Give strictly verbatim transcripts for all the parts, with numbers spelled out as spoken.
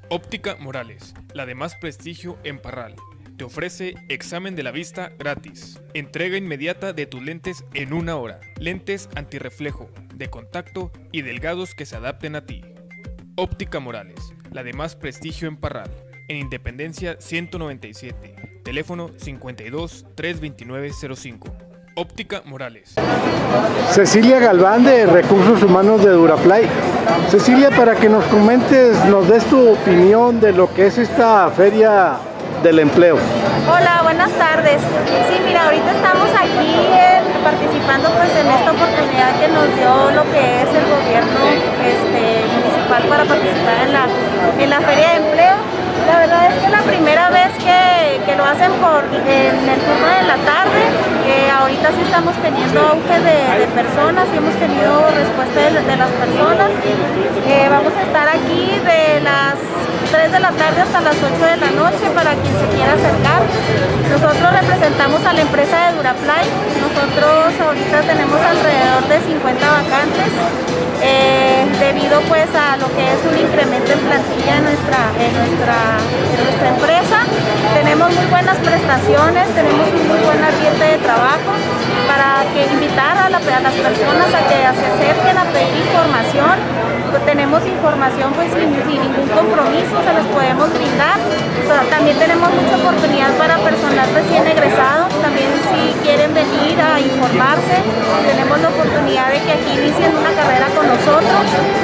Óptica Morales, la de más prestigio en Parral. Te ofrece examen de la vista gratis. Entrega inmediata de tus lentes en una hora. Lentes antirreflejo, de contacto y delgados que se adapten a ti. Óptica Morales, la de más prestigio en Parral. En Independencia ciento noventa y siete. Teléfono cincuenta y dos, trescientos veintinueve, cero cinco. Óptica Morales. Cecilia Galván, de Recursos Humanos de Duraplay. Cecilia, para que nos comentes, nos des tu opinión de lo que es esta feria del empleo. Hola, buenas tardes. Sí, mira, ahorita estamos aquí eh, participando pues en esta oportunidad que nos dio lo que es el gobierno este, municipal para participar en la, en la feria de empleo. La verdad es que es la primera vez que, que lo hacen por, en el turno de la tarde. Eh, ahorita sí estamos teniendo auge de, de personas y hemos tenido respuesta de, de las personas. Eh, vamos a estar aquí de las tres de la tarde hasta las ocho de la noche para quien se quiera acercar. Nosotros representamos a la empresa de Duraplay. Nosotros ahorita tenemos alrededor de cincuenta vacantes. Eh, debido pues a lo que es un incremento en plantilla en nuestra, en nuestra, en nuestra empresa. Tenemos muy buenas prestaciones, tenemos un muy buen ambiente de trabajo para que invitar a, la, a las personas a que se acerquen a pedir información. Tenemos información pues sin, sin ningún compromiso, se les podemos brindar. O sea, también tenemos mucha oportunidad para personal recién egresado, también si quieren venir a informarse, tenemos la oportunidad de que aquí inicien una carrera con nosotros.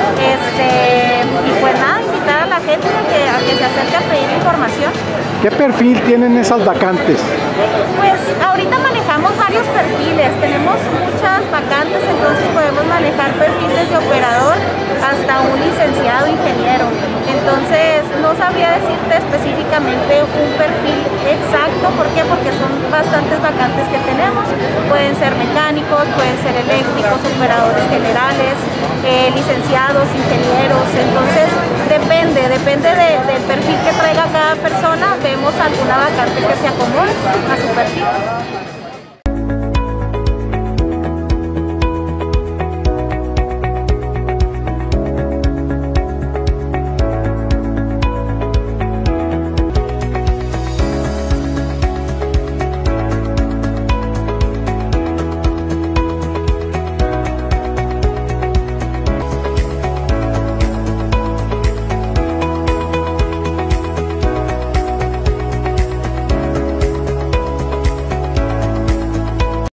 Este, y pues nada, invitar a la gente a que, a que se acerque a pedir información. ¿Qué perfil tienen esas vacantes? Pues ahorita manejamos varios perfiles, tenemos muchas vacantes, entonces podemos manejar perfiles de operador hasta un licenciado ingeniero. Entonces no sabría decirte específicamente un perfil exacto. ¿Por qué? Porque son bastantes vacantes que tenemos. Pueden ser mecánicos, pueden ser eléctricos, operadores generales, eh, licenciados, ingenieros. Entonces depende, depende de, del perfil que traiga cada persona. Vemos alguna vacante que se acomode a su perfil.